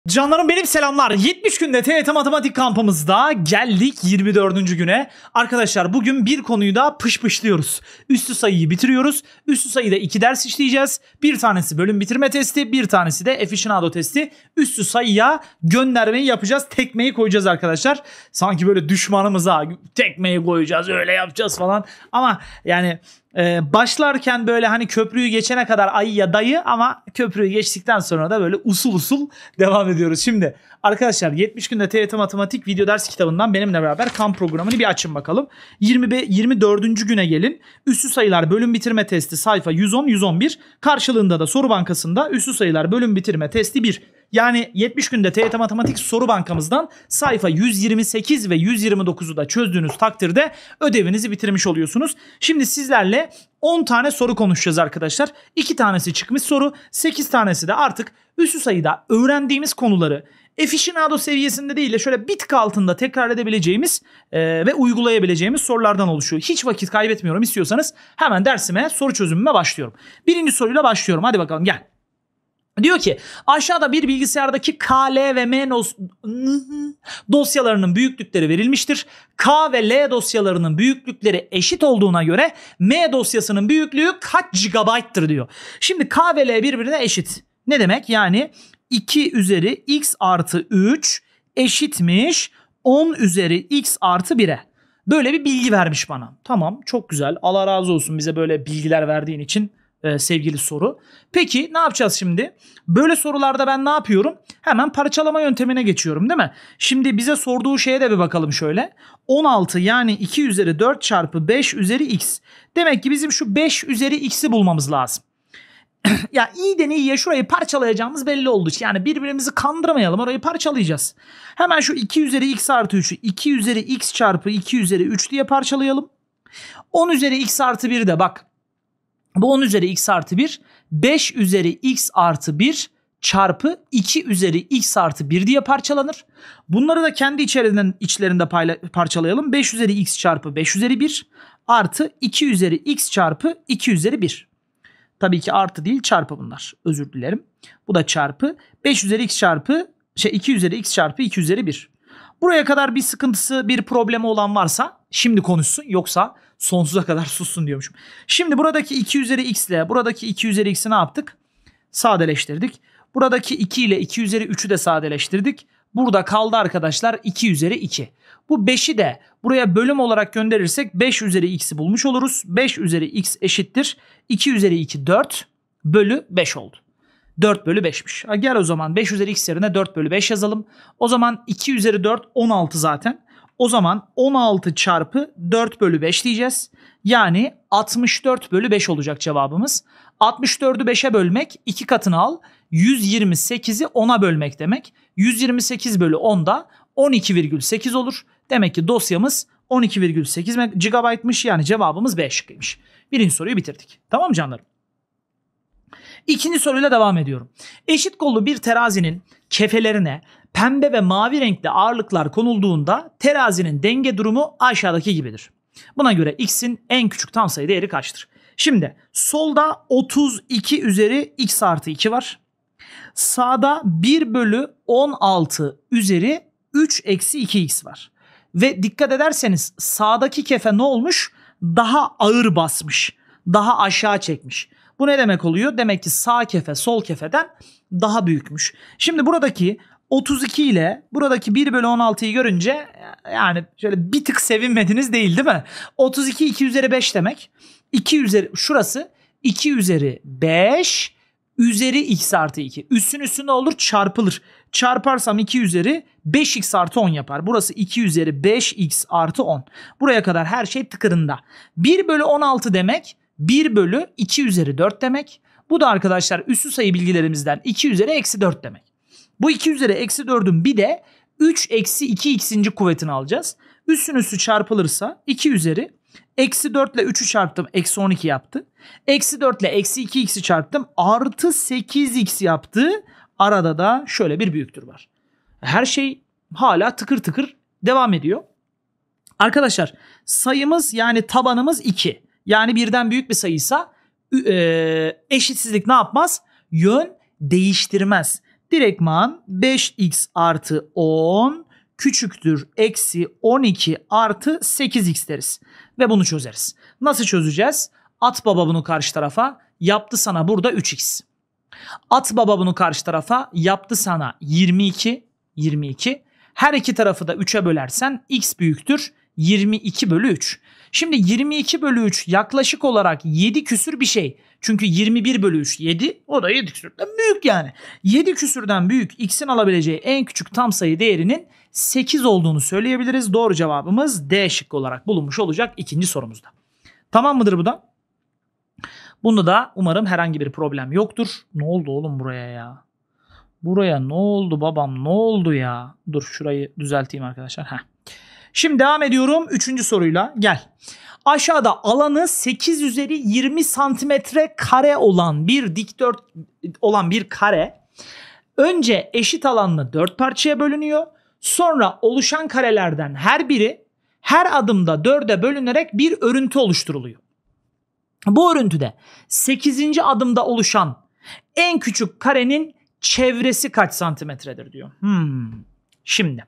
Canlarım benim selamlar. 70 günde TYT Matematik kampımızda geldik 24. güne. Arkadaşlar bugün bir konuyu da pışpışlıyoruz. Üstü sayıyı bitiriyoruz. Üstü sayıda 2 ders işleyeceğiz. Bir tanesi bölüm bitirme testi, bir tanesi de aficionado testi. Üstü sayıya göndermeyi yapacağız. Tekmeyi koyacağız arkadaşlar. Sanki böyle düşmanımıza tekmeyi koyacağız, öyle yapacağız falan. Ama yani başlarken böyle hani köprüyü geçene kadar ay ya dayı, ama köprüyü geçtikten sonra da böyle usul usul devam ediyoruz. Şimdi arkadaşlar 70 günde TYT Matematik video ders kitabından benimle beraber kamp programını bir açın bakalım. 24. güne gelin. Üssü sayılar bölüm bitirme testi sayfa 110-111. Karşılığında da soru bankasında üssü sayılar bölüm bitirme testi 1. Yani 70 günde TYT Matematik soru bankamızdan sayfa 128 ve 129'u da çözdüğünüz takdirde ödevinizi bitirmiş oluyorsunuz. Şimdi sizlerle 10 tane soru konuşacağız arkadaşlar. 2 tanesi çıkmış soru, 8 tanesi de artık üssü sayıda öğrendiğimiz konuları aficionado seviyesinde değil de şöyle bir tık altında tekrar edebileceğimiz ve uygulayabileceğimiz sorulardan oluşuyor. Hiç vakit kaybetmiyorum, istiyorsanız hemen dersime, soru çözümüme başlıyorum. Birinci soruyla başlıyorum, hadi bakalım gel. Diyor ki aşağıda bir bilgisayardaki K, L ve M dosyalarının büyüklükleri verilmiştir. K ve L dosyalarının büyüklükleri eşit olduğuna göre M dosyasının büyüklüğü kaç gigabayttır diyor. Şimdi K ve L birbirine eşit. Ne demek? Yani 2 üzeri x artı 3 eşitmiş 10 üzeri x artı 1'e. Böyle bir bilgi vermiş bana. Tamam, çok güzel. Allah razı olsun bize böyle bilgiler verdiğin için. Sevgili soru. Peki ne yapacağız şimdi? Böyle sorularda ben ne yapıyorum? Hemen parçalama yöntemine geçiyorum, değil mi? Şimdi bize sorduğu şeye de bir bakalım şöyle. 16 yani 2 üzeri 4 çarpı 5 üzeri x. Demek ki bizim şu 5 üzeri x'i bulmamız lazım. Ya iyiden iyiye şurayı parçalayacağımız belli oldu. Yani birbirimizi kandırmayalım, orayı parçalayacağız. Hemen şu 2 üzeri x artı 3'ü 2 üzeri x çarpı 2 üzeri 3 diye parçalayalım. 10 üzeri x artı 1 de bak. Bu 10 üzeri x artı 1 5 üzeri x artı 1 çarpı 2 üzeri x artı 1 diye parçalanır. Bunları da kendi içlerinde parçalayalım. 5 üzeri x çarpı 5 üzeri 1 artı 2 üzeri x çarpı 2 üzeri 1. Tabii ki artı değil, çarpı bunlar. Özür dilerim. Bu da çarpı 5 üzeri x çarpı 2 üzeri x çarpı 2 üzeri 1. Buraya kadar bir sıkıntısı, bir problemi olan varsa şimdi konuşsun, yoksa sonsuza kadar sussun diyormuşum. Şimdi buradaki 2 üzeri x ile buradaki 2 üzeri x'i ne yaptık? Sadeleştirdik. Buradaki 2 ile 2 üzeri 3'ü de sadeleştirdik. Burada kaldı arkadaşlar 2 üzeri 2. Bu 5'i de buraya bölüm olarak gönderirsek 5 üzeri x'i bulmuş oluruz. 5 üzeri x eşittir 2 üzeri 2 4 bölü 5 oldu. 4 bölü 5'miş. Gel o zaman 5 üzeri x yerine 4 bölü 5 yazalım. O zaman 2 üzeri 4 16 zaten. O zaman 16 çarpı 4 bölü 5 diyeceğiz. Yani 64 bölü 5 olacak cevabımız. 64'ü 5'e bölmek 2 katını al. 128'i 10'a bölmek demek. 128 bölü 10 da 12,8 olur. Demek ki dosyamız 12,8 GB'mış, yani cevabımız B şıkkıymış. Birinci soruyu bitirdik. Tamam canlarım. İkinci soruyla devam ediyorum. Eşit kollu bir terazinin kefelerine pembe ve mavi renkli ağırlıklar konulduğunda terazinin denge durumu aşağıdaki gibidir. Buna göre x'in en küçük tam sayı değeri kaçtır? Şimdi solda 32 üzeri x artı 2 var. Sağda 1 bölü 16 üzeri 3 eksi 2x var. Ve dikkat ederseniz sağdaki kefe ne olmuş? Daha ağır basmış. Daha aşağı çekmiş. Bu ne demek oluyor? Demek ki sağ kefe sol kefeden daha büyükmüş. Şimdi buradaki 32 ile buradaki 1 bölü 16'yı görünce yani şöyle bir tık sevinmediniz değil mi? 32 2 üzeri 5 demek. 2 üzeri, şurası 2 üzeri 5 üzeri x artı 2. Üssün üstünde olur, çarpılır. Çarparsam 2 üzeri 5x artı 10 yapar. Burası 2 üzeri 5x artı 10. Buraya kadar her şey tıkırında. 1 bölü 16 demek 1 bölü 2 üzeri 4 demek. Bu da arkadaşlar üssü sayı bilgilerimizden 2 üzeri eksi 4 demek. Bu 2 üzeri eksi 4'ün bir de 3 eksi 2x'inci kuvvetini alacağız. Üssün üssü çarpılırsa 2 üzeri eksi 4 ile 3'ü çarptım, eksi 12 yaptı. Eksi 4 ile eksi 2x'i çarptım, artı 8x yaptı. Arada da şöyle bir büyüktür var. Her şey hala tıkır tıkır devam ediyor. Arkadaşlar sayımız, yani tabanımız 2. Yani birden büyük bir sayıysa eşitsizlik ne yapmaz? Yön değiştirmez. Direktman 5x artı 10 küçüktür eksi 12 artı 8x deriz. Ve bunu çözeriz. Nasıl çözeceğiz? At baba bunu karşı tarafa. Yaptı sana burada 3x. At baba bunu karşı tarafa. Yaptı sana 22. 22. Her iki tarafı da 3'e bölersen x büyüktür 22 bölü 3. Şimdi 22 bölü 3 yaklaşık olarak 7 küsür bir şey. Çünkü 21 bölü 3 7. O da 7 küsürden büyük yani. 7 küsürden büyük x'in alabileceği en küçük tam sayı değerinin 8 olduğunu söyleyebiliriz. Doğru cevabımız D şıkkı olarak bulunmuş olacak ikinci sorumuzda. Tamam mıdır bu da? Bunda da umarım herhangi bir problem yoktur. Ne oldu oğlum buraya ya? Buraya ne oldu babam, ne oldu ya? Dur şurayı düzelteyim arkadaşlar. Şimdi devam ediyorum 3. soruyla. Gel. Aşağıda alanı 8 üzeri 20 santimetre kare olan bir kare önce eşit alanlı 4 parçaya bölünüyor. Sonra oluşan karelerden her biri her adımda 4'e bölünerek bir örüntü oluşturuluyor. Bu örüntüde 8. adımda oluşan en küçük karenin çevresi kaç santimetredir diyor. Şimdi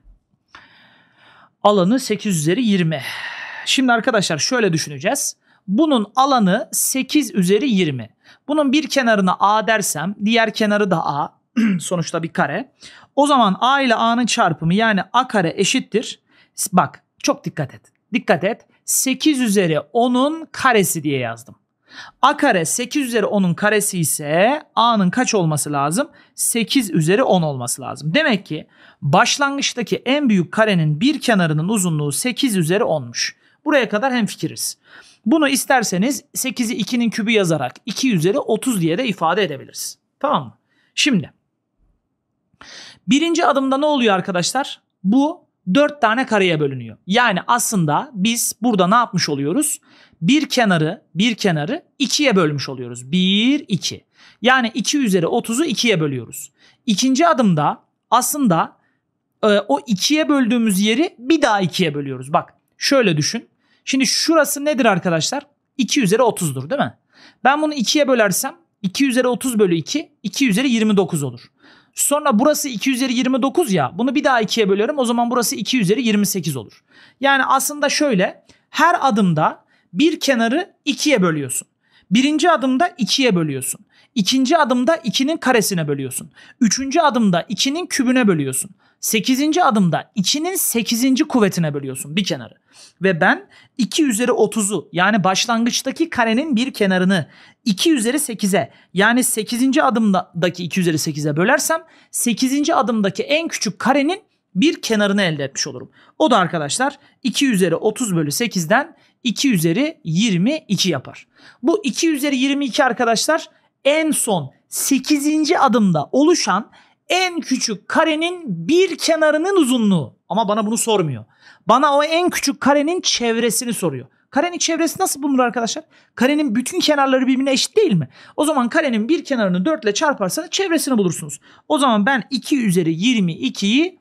alanı 8 üzeri 20. Şimdi arkadaşlar şöyle düşüneceğiz. Bunun alanı 8 üzeri 20. Bunun bir kenarına A dersem diğer kenarı da A. Sonuçta bir kare. O zaman A ile A'nın çarpımı yani A kare eşittir. Bak çok dikkat et. Dikkat et. 8 üzeri 10'un karesi diye yazdım. A kare 8 üzeri 10'un karesi ise A'nın kaç olması lazım? 8 üzeri 10 olması lazım. Demek ki başlangıçtaki en büyük karenin bir kenarının uzunluğu 8 üzeri 10'muş. Buraya kadar hemfikiriz. Bunu isterseniz 8'i 2'nin kübü yazarak 2 üzeri 30 diye de ifade edebiliriz. Tamam mı? Şimdi birinci adımda ne oluyor arkadaşlar? Bu 4 tane kareye bölünüyor. Yani aslında biz burada ne yapmış oluyoruz? Bir kenarı 2'ye bölmüş oluyoruz. 1, 2. Yani 2 üzeri 30'u 2'ye bölüyoruz. İkinci adımda aslında o 2'ye böldüğümüz yeri bir daha 2'ye bölüyoruz. Bak şöyle düşün. Şimdi şurası nedir arkadaşlar? 2 üzeri 30'dur değil mi? Ben bunu 2'ye bölersem 2 üzeri 30 bölü 2, 2 üzeri 29 olur. Sonra burası 2 üzeri 29 ya. Bunu bir daha 2'ye bölüyorum. O zaman burası 2 üzeri 28 olur. Yani aslında şöyle her adımda bir kenarı 2'ye bölüyorsun. Birinci adımda 2'ye bölüyorsun. İkinci adımda 2'nin karesine bölüyorsun. Üçüncü adımda 2'nin kübüne bölüyorsun. 8. adımda 2'nin 8. kuvvetine bölüyorsun bir kenarı. Ve ben 2 üzeri 30'u yani başlangıçtaki karenin bir kenarını 2 üzeri 8'e yani 8. adımdaki 2 üzeri 8'e bölersem 8. adımdaki en küçük karenin bir kenarını elde etmiş olurum. O da arkadaşlar 2 üzeri 30 bölü 8'den 2 üzeri 22 yapar. Bu 2 üzeri 22 arkadaşlar en son 8. adımda oluşan en küçük karenin bir kenarının uzunluğu. Ama bana bunu sormuyor. Bana o en küçük karenin çevresini soruyor. Karenin çevresi nasıl bulunur arkadaşlar? Karenin bütün kenarları birbirine eşit değil mi? O zaman karenin bir kenarını 4 ile çarparsanız çevresini bulursunuz. O zaman ben 2 üzeri 22'yi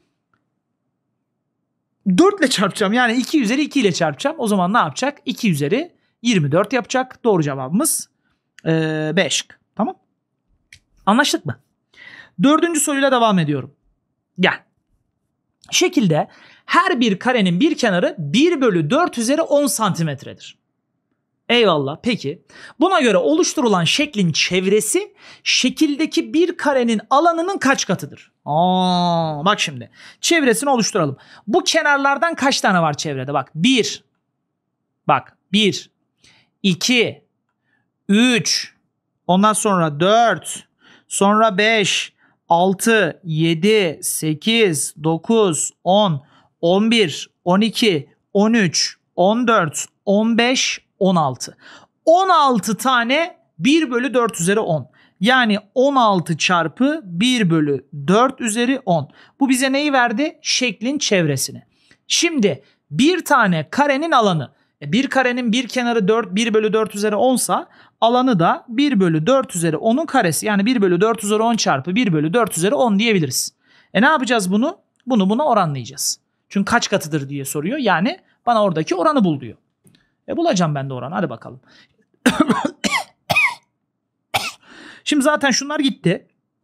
4 ile çarpacağım. Yani 2 üzeri 2 ile çarpacağım. O zaman ne yapacak? 2 üzeri 24 yapacak. Doğru cevabımız B şık. Tamam. Anlaştık mı? 4. soruyla devam ediyorum. Gel. Şekilde her bir karenin bir kenarı 1 bölü 4 üzeri 10 santimetredir. Eyvallah. Peki. Buna göre oluşturulan şeklin çevresi şekildeki bir karenin alanının kaç katıdır? Bak şimdi. Çevresini oluşturalım. Bu kenarlardan kaç tane var çevrede? Bak 1. Bak 1. 2. 3. Ondan sonra 4. Sonra 5. 6, 7, 8, 9, 10, 11, 12, 13, 14, 15, 16. 16 tane 1 bölü 4 üzeri 10. Yani 16 çarpı 1 bölü 4 üzeri 10. Bu bize neyi verdi? Şeklin çevresini. Şimdi bir tane karenin alanı. Bir karenin bir kenarı 1 bölü 4 üzeri 10 sa alanı da 1 bölü 4 üzeri 10'un karesi. Yani 1 bölü 4 üzeri 10 çarpı 1 bölü 4 üzeri 10 diyebiliriz. Ne yapacağız bunu? Buna oranlayacağız. Çünkü kaç katıdır diye soruyor. Yani bana oradaki oranı bul diyor. Bulacağım ben de oranı. Hadi bakalım. Şimdi zaten şunlar gitti.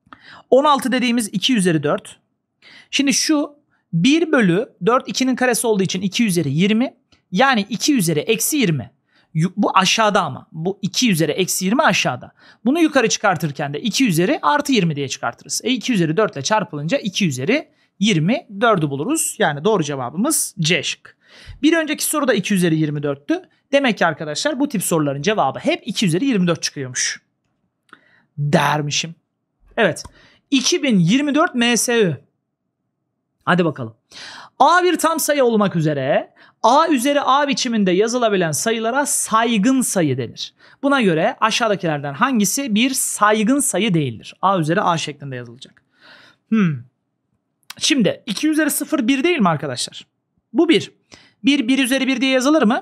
16 dediğimiz 2 üzeri 4. Şimdi şu 1 bölü 4 2'nin karesi olduğu için 2 üzeri 20. Yani 2 üzeri eksi 20. Bu aşağıda ama. Bu 2 üzeri eksi 20 aşağıda. Bunu yukarı çıkartırken de 2 üzeri artı 20 diye çıkartırız. 2 üzeri 4 ile çarpılınca 2 üzeri 24'ü buluruz. Yani doğru cevabımız C şık. Bir önceki soruda 2 üzeri 24'tü. Demek ki arkadaşlar bu tip soruların cevabı hep 2 üzeri 24 çıkıyormuş. Dermişim. Evet. 2024 MSÜ. Hadi bakalım. A bir tam sayı olmak üzere A üzeri A biçiminde yazılabilen sayılara saygın sayı denir. Buna göre aşağıdakilerden hangisi bir saygın sayı değildir? A üzeri A şeklinde yazılacak. Şimdi 2 üzeri 0 1 değil mi arkadaşlar? Bu 1. 1 üzeri 1 diye yazılır mı?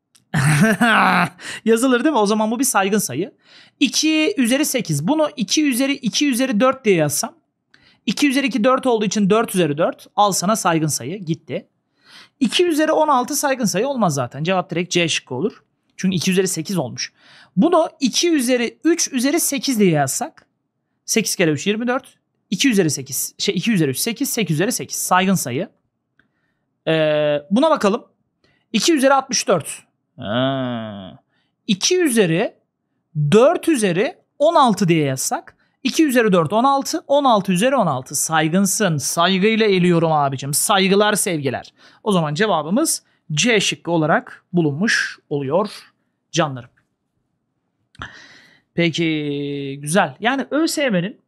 Yazılır değil mi? O zaman bu bir saygın sayı. 2 üzeri 8. Bunu 2 üzeri 4 diye yazsam. 2 üzeri 2 4 olduğu için 4 üzeri 4. Al sana saygın sayı. Gitti. 2 üzeri 16 saygın sayı olmaz zaten. Cevap direkt C şıkkı olur. Çünkü 2 üzeri 8 olmuş. Bunu 2 üzeri 3 üzeri 8 diye yazsak. 8 kere 3 24. 2 üzeri 8. 2 üzeri 3 8. 8 üzeri 8. Saygın sayı. Buna bakalım. 2 üzeri 64. 2 üzeri 4 üzeri 16 diye yazsak. 2 üzeri 4 16. 16 üzeri 16. Saygınsın. Saygıyla eliyorum abicim. Saygılar sevgiler. O zaman cevabımız C şıkkı olarak bulunmuş oluyor canlarım. Peki güzel. Yani ÖSYM'nin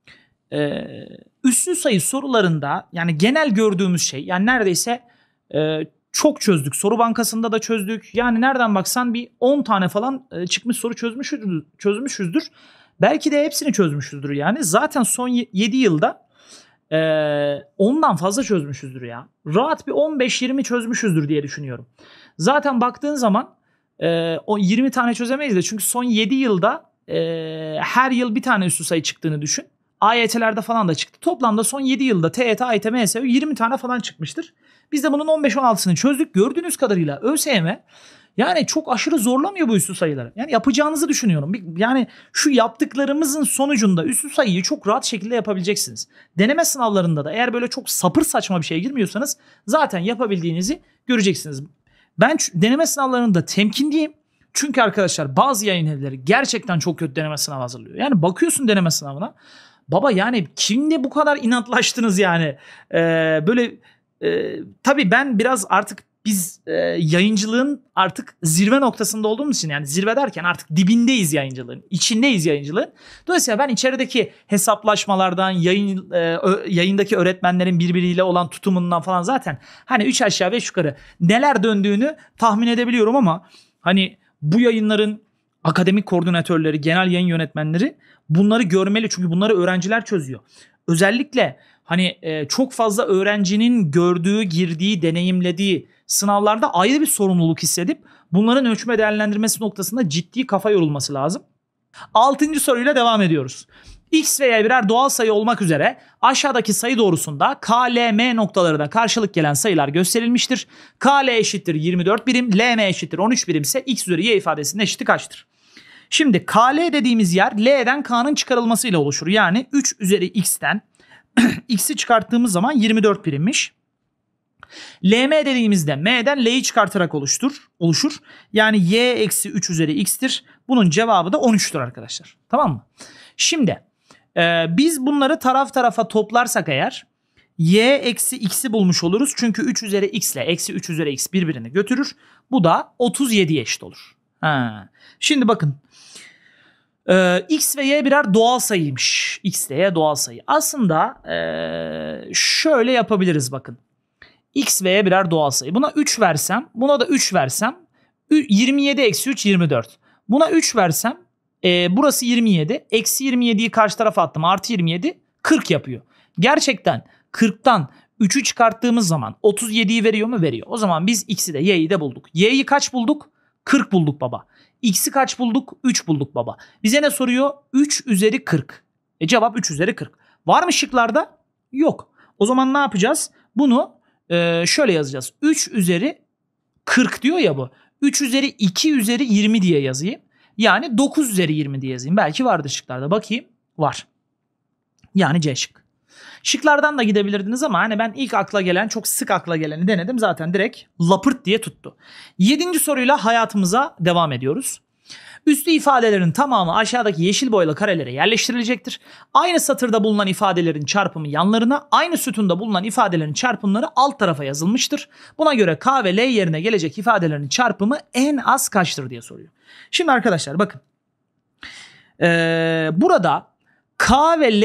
üslü sayı sorularında yani genel gördüğümüz şey yani neredeyse çok çözdük. Soru bankasında da çözdük. Yani nereden baksan bir 10 tane falan çıkmış soru çözmüşüzdür. Belki de hepsini çözmüşüzdür yani. Zaten son 7 yılda ondan fazla çözmüşüzdür ya. Rahat bir 15-20 çözmüşüzdür diye düşünüyorum. Zaten baktığın zaman o 20 tane çözemeyiz de çünkü son 7 yılda her yıl bir tane üslü sayı çıktığını düşün. AYT'lerde falan da çıktı. Toplamda son 7 yılda TYT, AYT, MSÜ 20 tane falan çıkmıştır. Biz de bunun 15-16'sını çözdük. Gördüğünüz kadarıyla ÖSYM yani çok aşırı zorlamıyor bu üslü sayıları. Yani yapacağınızı düşünüyorum. Yani şu yaptıklarımızın sonucunda üslü sayıyı çok rahat şekilde yapabileceksiniz. Deneme sınavlarında da eğer böyle çok sapır saçma bir şeye girmiyorsanız zaten yapabildiğinizi göreceksiniz. Ben deneme sınavlarında temkinliyim. Çünkü arkadaşlar bazı yayın evleri gerçekten çok kötü deneme sınavı hazırlıyor. Yani bakıyorsun deneme sınavına. Baba yani kimde bu kadar inatlaştınız yani? Tabii ben biraz artık biz yayıncılığın artık zirve noktasında olduğumuz için yani zirve derken artık dibindeyiz yayıncılığın. İçindeyiz yayıncılığın. Dolayısıyla ben içerideki hesaplaşmalardan, yayındaki öğretmenlerin birbiriyle olan tutumundan falan zaten hani 3 aşağı 5 yukarı neler döndüğünü tahmin edebiliyorum ama hani bu yayınların akademik koordinatörleri, genel yayın yönetmenleri bunları görmeli. Çünkü bunları öğrenciler çözüyor. Özellikle hani çok fazla öğrencinin gördüğü, girdiği, deneyimlediği sınavlarda ayrı bir sorumluluk hissedip bunların ölçme değerlendirmesi noktasında ciddi kafa yorulması lazım. 6. soruyla devam ediyoruz. X ve Y birer doğal sayı olmak üzere aşağıdaki sayı doğrusunda K, L, M noktalarına karşılık gelen sayılar gösterilmiştir. K, L eşittir 24 birim, L, M eşittir 13 birim ise X üzeri Y ifadesinin eşiti kaçtır? Şimdi K, L dediğimiz yer L'den K'nın çıkarılmasıyla oluşur. Yani 3 üzeri X'ten X'i çıkarttığımız zaman 24 birimmiş. LM dediğimizde M'den L'yi çıkartarak oluşur. Yani Y eksi 3 üzeri X'tir. Bunun cevabı da 13'tür arkadaşlar. Tamam mı? Şimdi biz bunları taraf tarafa toplarsak eğer Y eksi X'i bulmuş oluruz. Çünkü 3 üzeri X ile eksi 3 üzeri X birbirini götürür. Bu da 37'ye eşit olur. Şimdi bakın. X ve Y birer doğal sayıymış. X ile Y doğal sayı. Aslında şöyle yapabiliriz bakın. X ve Y birer doğal sayı. Buna 3 versem, buna da 3 versem 27 eksi 3 24. Buna 3 versem burası 27. Eksi 27'yi karşı tarafa attım. Artı 27 40 yapıyor. Gerçekten 40'tan 3'ü çıkarttığımız zaman 37'yi veriyor mu? Veriyor. O zaman biz X'i de Y'yi de bulduk. Y'yi kaç bulduk? 40 bulduk baba. X'i kaç bulduk? 3 bulduk baba. Bize ne soruyor? 3 üzeri 40. Cevap 3 üzeri 40. Var mı şıklarda? Yok. O zaman ne yapacağız? Bunu şöyle yazacağız. 3 üzeri 40 diyor ya bu. 3 üzeri 2 üzeri 20 diye yazayım. Yani 9 üzeri 20 diye yazayım. Belki vardır şıklarda. Bakayım. Var. Yani C şık. Şıklardan da gidebilirdiniz ama hani ben ilk akla gelen, çok sık akla geleni denedim. Zaten direkt lapırt diye tuttu. 7. soruyla hayatımıza devam ediyoruz. Üstü ifadelerin tamamı aşağıdaki yeşil boyalı karelere yerleştirilecektir. Aynı satırda bulunan ifadelerin çarpımı yanlarına, aynı sütunda bulunan ifadelerin çarpımları alt tarafa yazılmıştır. Buna göre K ve L yerine gelecek ifadelerin çarpımı en az kaçtır diye soruyor. Şimdi arkadaşlar bakın. Burada K ve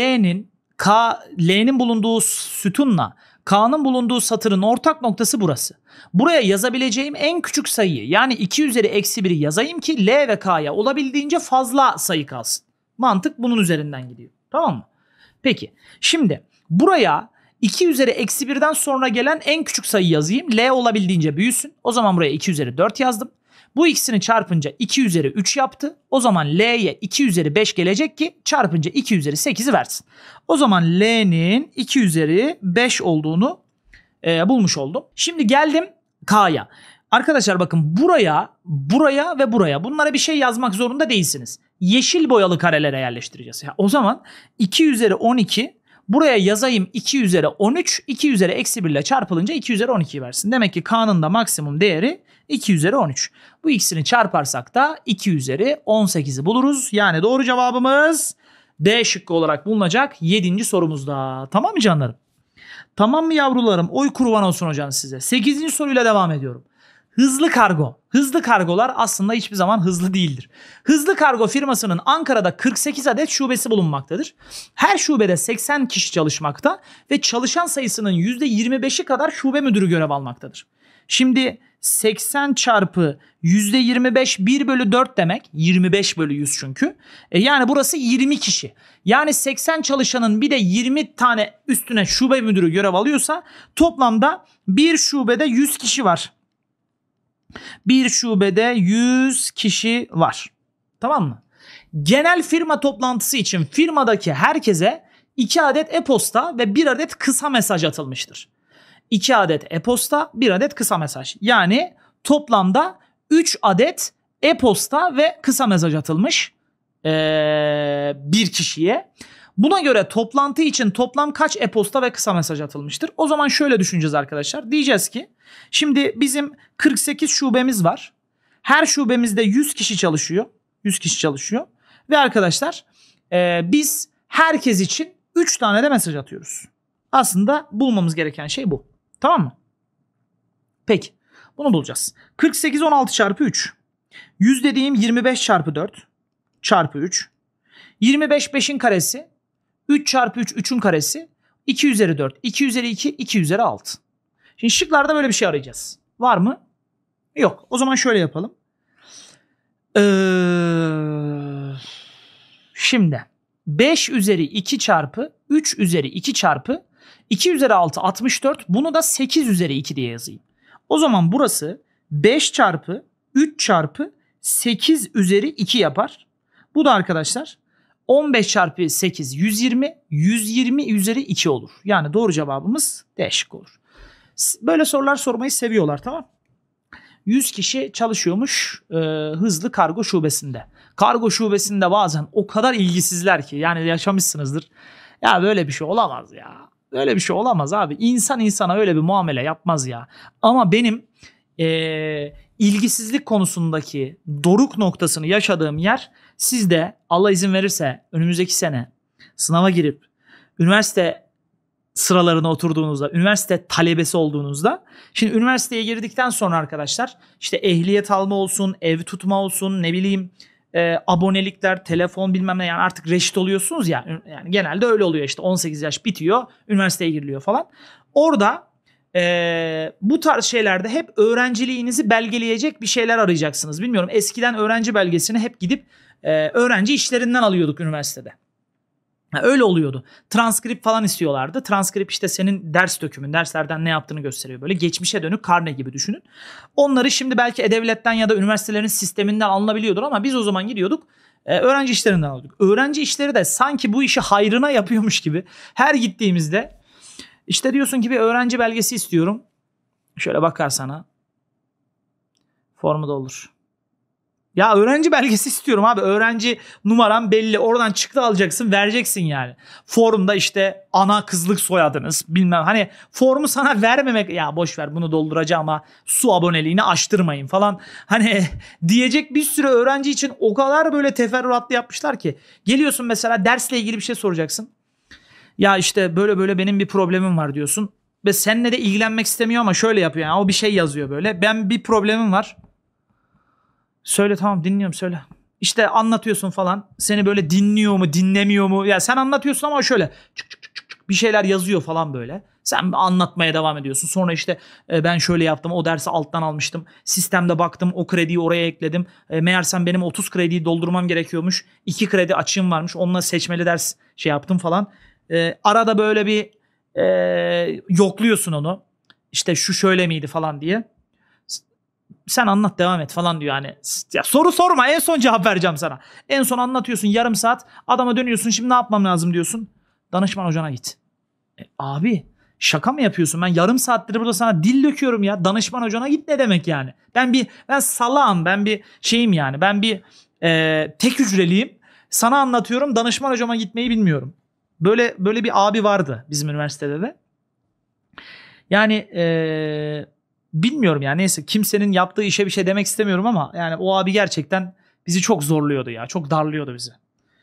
L'nin bulunduğu sütunla K'nın bulunduğu satırın ortak noktası burası. Buraya yazabileceğim en küçük sayıyı, yani 2 üzeri eksi 1'i yazayım ki L ve K'ya olabildiğince fazla sayı kalsın. Mantık bunun üzerinden gidiyor. Tamam mı? Peki şimdi buraya 2 üzeri eksi 1'den sonra gelen en küçük sayı yazayım. L olabildiğince büyüsün. O zaman buraya 2 üzeri 4 yazdım. Bu ikisini çarpınca 2 üzeri 3 yaptı. O zaman L'ye 2 üzeri 5 gelecek ki çarpınca 2 üzeri 8'i versin. O zaman L'nin 2 üzeri 5 olduğunu bulmuş oldum. Şimdi geldim K'ya. Arkadaşlar bakın buraya ve buraya. Bunlara bir şey yazmak zorunda değilsiniz. Yeşil boyalı karelere yerleştireceğiz. O zaman 2 üzeri 12 buraya yazayım 2 üzeri 13. 2 üzeri eksi 1 ile çarpılınca 2 üzeri 12'yi versin. Demek ki K'nın da maksimum değeri 2 üzeri 13. Bu ikisini çarparsak da 2 üzeri 18'i buluruz. Yani doğru cevabımız D şıkkı olarak bulunacak 7. sorumuzda. Tamam mı canlarım? Tamam mı yavrularım? Oy kurban olsun hocam size. 8. soruyla devam ediyorum. Hızlı kargo. Hızlı kargolar aslında hiçbir zaman hızlı değildir. Hızlı kargo firmasının Ankara'da 48 adet şubesi bulunmaktadır. Her şubede 80 kişi çalışmakta ve çalışan sayısının %25'i kadar şube müdürü görev almaktadır. Şimdi 80 çarpı %25 1 bölü 4 demek. 25 bölü 100 çünkü. Yani burası 20 kişi. Yani 80 çalışanın bir de 20 tane üstüne şube müdürü görev alıyorsa toplamda bir şubede 100 kişi var. Bir şubede 100 kişi var. Tamam mı? Genel firma toplantısı için firmadaki herkese 2 adet e-posta ve 1 adet kısa mesaj atılmıştır. 2 adet e-posta, 1 adet kısa mesaj. Yani toplamda 3 adet e-posta ve kısa mesaj atılmış bir kişiye. Buna göre toplantı için toplam kaç e-posta ve kısa mesaj atılmıştır? O zaman şöyle düşüneceğiz arkadaşlar. Diyeceğiz ki şimdi bizim 48 şubemiz var. Her şubemizde 100 kişi çalışıyor. 100 kişi çalışıyor. Ve arkadaşlar biz herkes için 3 tane de mesaj atıyoruz. Aslında bulmamız gereken şey bu. Tamam mı? Peki. Bunu bulacağız. 48 16 çarpı 3. 100 dediğim 25 çarpı 4 çarpı 3. 25 5'in karesi. 3 çarpı 3 3'ün karesi. 2 üzeri 4. 2 üzeri 2. 2 üzeri 6. Şimdi şıklarda böyle bir şey arayacağız. Var mı? Yok. O zaman şöyle yapalım. Şimdi 5 üzeri 2 çarpı 3 üzeri 2 çarpı 2 üzeri 6 64. Bunu da 8 üzeri 2 diye yazayım. O zaman burası 5 çarpı 3 çarpı 8 üzeri 2 yapar. Bu da arkadaşlar 15 çarpı 8 120. 120 üzeri 2 olur. Yani doğru cevabımız D şıkkı olur. Böyle sorular sormayı seviyorlar, tamam. 100 kişi çalışıyormuş hızlı kargo şubesinde. Kargo şubesinde bazen o kadar ilgisizler ki, yani yaşamışsınızdır. Ya böyle bir şey olamaz ya. Böyle bir şey olamaz abi. İnsan insana öyle bir muamele yapmaz ya. Ama benim ilgisizlik konusundaki doruk noktasını yaşadığım yer, siz de Allah izin verirse önümüzdeki sene sınava girip üniversite sıralarına oturduğunuzda, üniversite talebesi olduğunuzda, şimdi üniversiteye girdikten sonra arkadaşlar işte ehliyet alma olsun, ev tutma olsun, ne bileyim abonelikler, telefon bilmem ne, yani artık reşit oluyorsunuz ya, yani genelde öyle oluyor, işte 18 yaş bitiyor, üniversiteye giriliyor falan. Orada bu tarz şeylerde hep öğrenciliğinizi belgeleyecek bir şeyler arayacaksınız. Bilmiyorum, eskiden öğrenci belgesini hep gidip öğrenci işlerinden alıyorduk üniversitede. Öyle oluyordu. Transkript falan istiyorlardı. Transkript işte senin ders dökümün, derslerden ne yaptığını gösteriyor. Böyle geçmişe dönük karne gibi düşünün. Onları şimdi belki E-Devlet'ten ya da üniversitelerin sisteminden alınabiliyordur ama biz o zaman gidiyorduk öğrenci işlerinden alıyorduk. Öğrenci işleri de sanki bu işi hayrına yapıyormuş gibi her gittiğimizde işte diyorsun ki bir öğrenci belgesi istiyorum. Şöyle bakar sana. Formu doldur. Ya öğrenci belgesi istiyorum abi. Öğrenci numaran belli. Oradan çıktı alacaksın, vereceksin yani. Formda işte ana kızlık soyadınız bilmem. Hani formu sana vermemek, ya boş ver bunu dolduracağım ama su aboneliğini açtırmayın falan. Hani diyecek bir sürü öğrenci için o kadar böyle teferruatlı yapmışlar ki. Geliyorsun mesela dersle ilgili bir şey soracaksın. Ya işte böyle böyle benim bir problemim var diyorsun. Ve seninle de ilgilenmek istemiyor ama şöyle yapıyor. Yani o bir şey yazıyor böyle. Ben bir problemim var. Söyle, tamam dinliyorum, söyle. İşte anlatıyorsun falan. Seni böyle dinliyor mu dinlemiyor mu? Ya sen anlatıyorsun ama şöyle çık çık çık çık çık bir şeyler yazıyor falan böyle. Sen anlatmaya devam ediyorsun. Sonra işte ben şöyle yaptım. O dersi alttan almıştım. Sistemde baktım. O krediyi oraya ekledim. Meğersem benim 30 krediyi doldurmam gerekiyormuş. 2 kredi açığım varmış. Onunla seçmeli ders şey yaptım falan. Arada böyle bir yokluyorsun onu. İşte şu şöyle miydi falan diye. Sen anlat devam et falan diyor yani. Ya soru sorma, en son cevap vereceğim sana. En son anlatıyorsun yarım saat, adama dönüyorsun, şimdi ne yapmam lazım diyorsun. Danışman hocana git. Abi şaka mı yapıyorsun? Ben yarım saattir burada sana dil döküyorum ya. Danışman hocana git ne demek yani? Ben salağım, ben bir şeyim yani. Ben bir tek hücreliyim. Sana anlatıyorum, danışman hocama gitmeyi bilmiyorum. Böyle bir abi vardı bizim üniversitede de. Yani bilmiyorum yani, neyse, kimsenin yaptığı işe bir şey demek istemiyorum ama yani o abi gerçekten bizi çok zorluyordu ya. Çok darlıyordu bizi.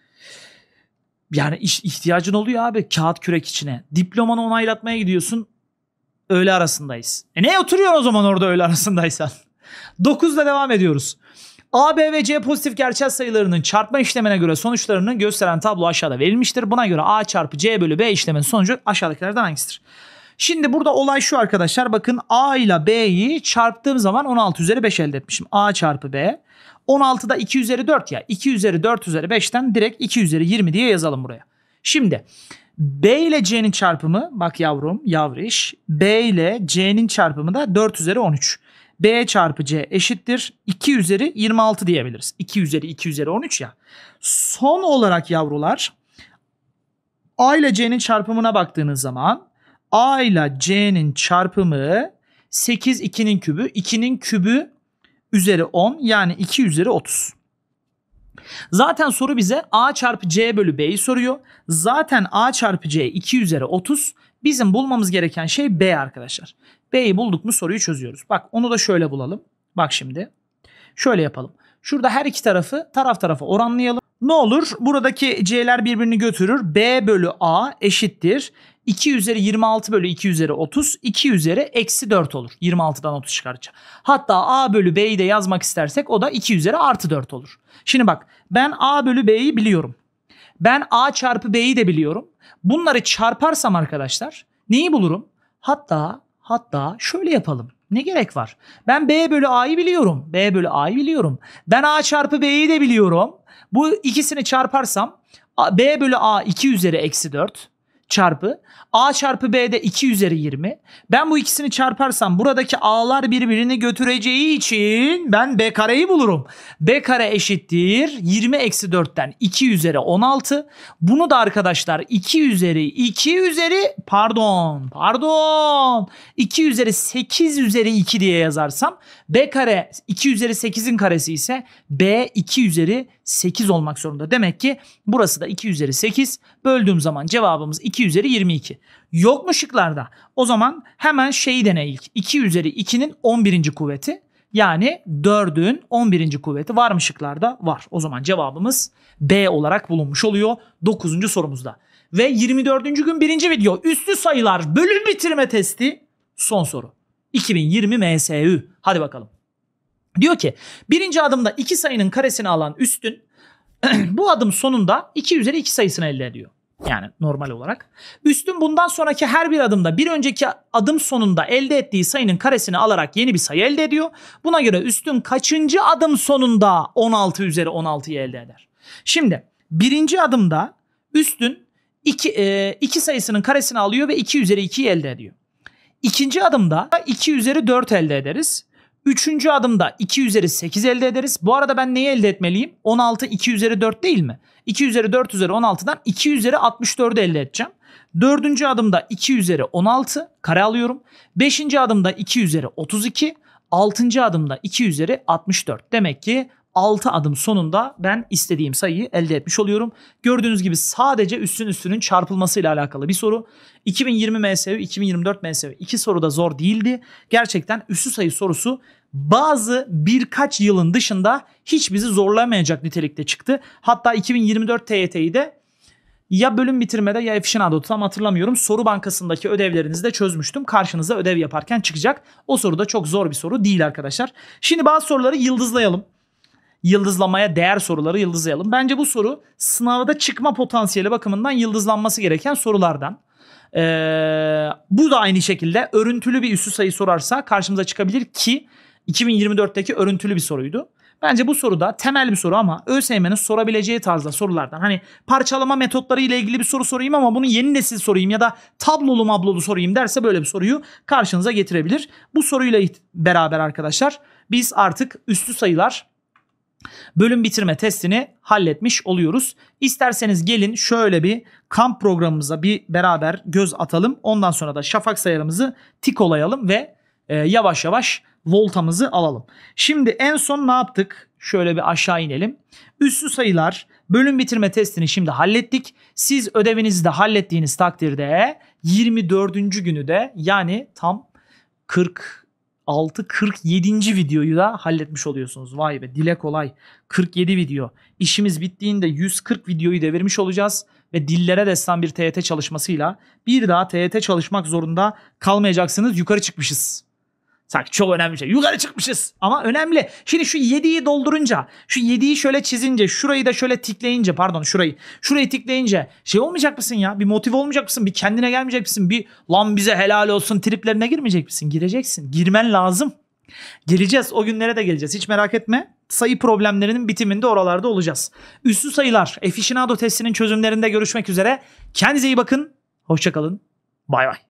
Yani ihtiyacın oluyor abi kağıt kürek içine. Diplomanı onaylatmaya gidiyorsun. Öğle arasındayız. Ne oturuyorsun o zaman orada öğle arasındaysan? 9'da devam ediyoruz. A, B ve C pozitif gerçel sayılarının çarpma işlemine göre sonuçlarını gösteren tablo aşağıda verilmiştir. Buna göre A çarpı C bölü B işleminin sonucu aşağıdakilerden hangisidir? Şimdi burada olay şu arkadaşlar. Bakın A ile B'yi çarptığım zaman 16 üzeri 5 elde etmişim. A çarpı B. 16'da 2 üzeri 4 ya. 2 üzeri 4 üzeri 5'ten direkt 2 üzeri 20 diye yazalım buraya. Şimdi B ile C'nin çarpımı, bak yavrum yavriş. B ile C'nin çarpımı da 4 üzeri 13. B çarpı C eşittir 2 üzeri 26 diyebiliriz. 2 üzeri 2 üzeri 13 ya. Son olarak yavrular A ile C'nin çarpımına baktığınız zaman A ile C'nin çarpımı 8 2'nin kübü. 2'nin kübü üzeri 10 yani 2 üzeri 30. Zaten soru bize A çarpı C bölü B'yi soruyor. Zaten A çarpı C 2 üzeri 30. Bizim bulmamız gereken şey B arkadaşlar. B'yi bulduk mu soruyu çözüyoruz. Bak onu da şöyle bulalım. Bak şimdi. Şöyle yapalım. Şurada her iki tarafı taraf tarafa oranlayalım. Ne olur? Buradaki C'ler birbirini götürür. B bölü A eşittir 2 üzeri 26 bölü 2 üzeri 30. 2 üzeri eksi 4 olur. 26'dan 30 çıkaracağım. Hatta A bölü B'yi de yazmak istersek o da 2 üzeri artı 4 olur. Şimdi bak ben A bölü B'yi biliyorum. Ben A çarpı B'yi de biliyorum. Bunları çarparsam arkadaşlar neyi bulurum? Hatta şöyle yapalım. Ne gerek var? Ben B bölü A'yı biliyorum. B bölü A'yı biliyorum. Ben A çarpı B'yi de biliyorum. Bu ikisini çarparsam B bölü A 2 üzeri eksi 4 çarpı A çarpı B de 2 üzeri 20. Ben bu ikisini çarparsam buradaki A'lar birbirini götüreceği için ben B kareyi bulurum. B kare eşittir 20 eksi 4'ten 2 üzeri 16. Bunu da arkadaşlar 2 üzeri 2 üzeri 8 üzeri 2 diye yazarsam B kare 2 üzeri 8'in karesi ise B 2 üzeri 8 olmak zorunda. Demek ki burası da 2 üzeri 8. Böldüğüm zaman cevabımız 2 üzeri 22. Yok mu şıklarda? O zaman hemen şeyi dene ilk. 2 üzeri 2'nin 11. kuvveti. Yani 4'ün 11. kuvveti var mı şıklarda? Var. O zaman cevabımız B olarak bulunmuş oluyor 9. sorumuzda. Ve 24. gün 1. video üslü sayılar bölüm bitirme testi son soru. 2020 MSÜ. Hadi bakalım. Diyor ki birinci adımda iki sayının karesini alan üstün bu adım sonunda 2 üzeri 2 sayısını elde ediyor. Yani normal olarak. Üstün bundan sonraki her bir adımda bir önceki adım sonunda elde ettiği sayının karesini alarak yeni bir sayı elde ediyor. Buna göre üstün kaçıncı adım sonunda 16 üzeri 16'yı elde eder? Şimdi birinci adımda üstün 2 sayısının karesini alıyor ve 2 üzeri 2'yi elde ediyor. İkinci adımda 2 üzeri 4 elde ederiz. Üçüncü adımda 2 üzeri 8 elde ederiz. Bu arada ben neyi elde etmeliyim? 16 2 üzeri 4 değil mi? 2 üzeri 4 üzeri 16'dan 2 üzeri 64'ü elde edeceğim. Dördüncü adımda 2 üzeri 16 kare alıyorum. Beşinci adımda 2 üzeri 32. Altıncı adımda 2 üzeri 64. Demek ki 6 adım sonunda ben istediğim sayıyı elde etmiş oluyorum. Gördüğünüz gibi sadece üstünün çarpılmasıyla alakalı bir soru. 2020 MSÜ, 2024 MSÜ 2 soru da zor değildi. Gerçekten üssü sayı sorusu bazı birkaç yılın dışında hiç bizi zorlamayacak nitelikte çıktı. Hatta 2024 TYT'yi de ya bölüm bitirmede ya Efişinado'da tam hatırlamıyorum. Soru bankasındaki ödevlerinizi de çözmüştüm. Karşınıza ödev yaparken çıkacak. O soru da çok zor bir soru değil arkadaşlar. Şimdi bazı soruları yıldızlayalım. Yıldızlamaya değer soruları yıldızlayalım. Bence bu soru sınavda çıkma potansiyeli bakımından yıldızlanması gereken sorulardan. Bu da aynı şekilde örüntülü bir üssü sayı sorarsa karşımıza çıkabilir ki 2024'teki örüntülü bir soruydu. Bence bu soru da temel bir soru ama ÖSYM'nin sorabileceği tarzda sorulardan. Hani parçalama metotları ile ilgili bir soru sorayım ama bunu yeni nesil sorayım ya da tablolu mablolu sorayım derse böyle bir soruyu karşınıza getirebilir. Bu soruyla beraber arkadaşlar biz artık üstü sayılar bölüm bitirme testini halletmiş oluyoruz. İsterseniz gelin şöyle bir kamp programımıza bir beraber göz atalım. Ondan sonra da şafak sayarımızı tikolayalım ve yavaş yavaş voltamızı alalım. Şimdi en son ne yaptık? Şöyle bir aşağı inelim. Üssü sayılar bölüm bitirme testini şimdi hallettik. Siz ödevinizi de hallettiğiniz takdirde 24. günü de yani tam 47. videoyu da halletmiş oluyorsunuz. Vay be, dile kolay. 47 video. İşimiz bittiğinde 140 videoyu devirmiş olacağız ve dillere destan bir TYT çalışmasıyla bir daha TYT çalışmak zorunda kalmayacaksınız. Yukarı çıkmışız. Sanki çok önemli bir şey. Yukarı çıkmışız. Ama önemli. Şimdi şu 7'yi doldurunca, şu 7'yi şöyle çizince, şurayı da şöyle tikleyince, pardon şurayı tikleyince şey olmayacak mısın ya? Bir motive olmayacak mısın? Bir kendine gelmeyecek misin? Bir lan bize helal olsun triplerine girmeyecek misin? Gireceksin. Girmen lazım. Geleceğiz. O günlere de geleceğiz. Hiç merak etme. Sayı problemlerinin bitiminde oralarda olacağız. Üssü sayılar Efişinado testinin çözümlerinde görüşmek üzere. Kendinize iyi bakın. Hoşça kalın. Bay bay.